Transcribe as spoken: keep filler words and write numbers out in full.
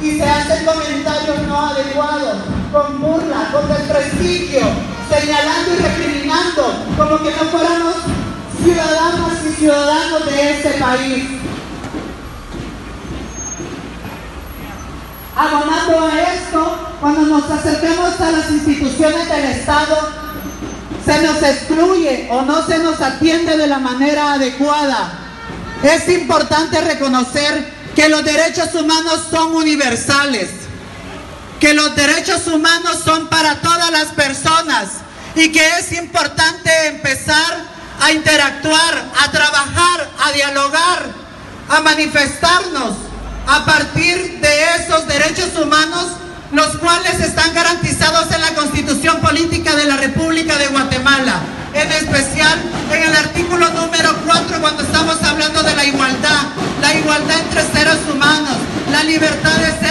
y se hacen comentarios no adecuados, con burla, con desprestigio, señalando y recriminando como que no fuéramos ciudadanos y ciudadanos de este país. Abonando a esto, cuando nos acerquemos a las instituciones del Estado, se nos excluye o no se nos atiende de la manera adecuada. Es importante reconocer que los derechos humanos son universales, que los derechos humanos son para todas las personas y que es importante empezar a interactuar, a trabajar, a dialogar, a manifestarnos a partir de esos derechos humanos, los cuales están garantizados en la Constitución Política de la República de Guatemala, en especial en el artículo número cuatro, cuando estamos hablando de la igualdad, la igualdad entre seres humanos, la libertad de